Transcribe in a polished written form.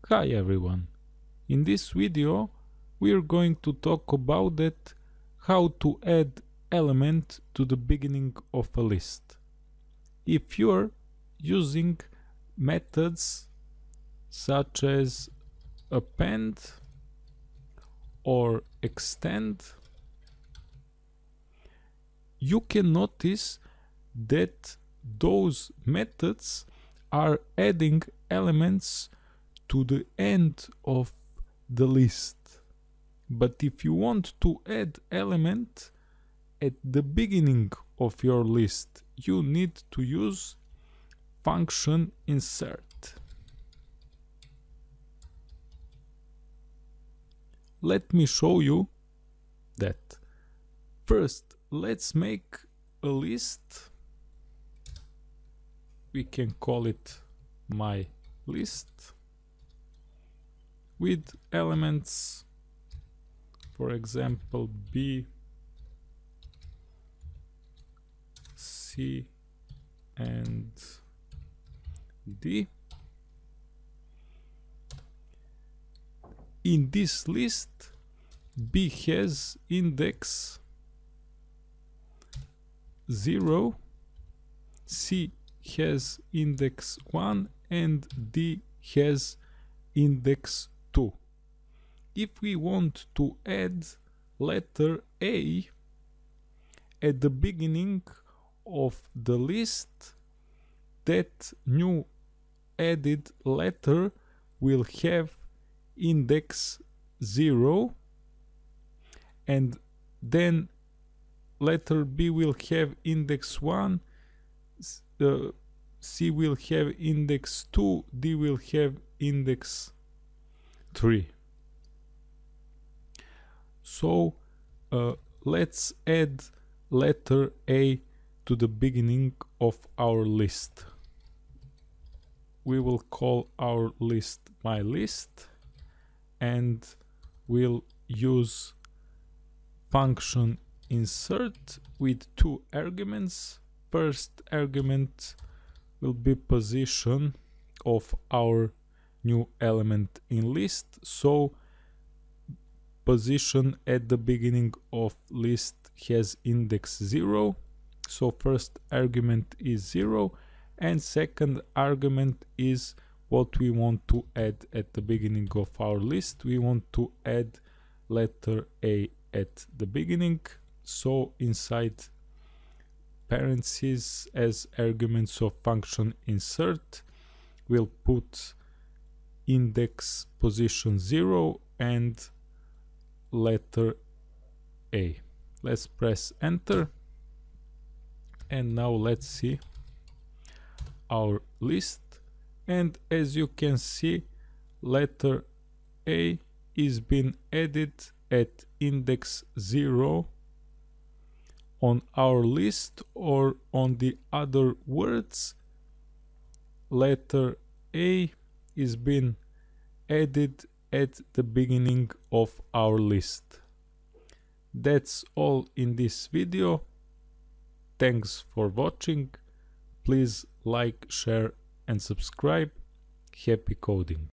Hi everyone! In this video we are going to talk about how to add element to the beginning of a list. If you're using methods such as append or extend, you can notice that those methods are adding elements to the end of the list. But if you want to add element at the beginning of your list, you need to use function insert. Let me show you that. First, let's make a list. We can call it my list with elements, for example, B, C, and D. In this list, B has index 0, C has index 1, and D has index 2. If we want to add letter A at the beginning of the list, that new added letter will have index 0, and then letter B will have index 1, C will have index 2, D will have index 3. So let's add letter A to the beginning of our list. We will call our list my list, and we'll use function insert with two arguments. First argument will be position of our new element in list, so position at the beginning of list has index 0, so first argument is 0, and second argument is what we want to add at the beginning of our list. We want to add letter A at the beginning, so inside parentheses as arguments of function insert we'll put index position 0 and letter A. Let's press enter, and now let's see our list, and as you can see, letter A is being added at index 0 on our list, or on the other words, letter A is being added at the beginning of our list. That's all in this video. Thanks for watching. Please like, share and subscribe. Happy coding!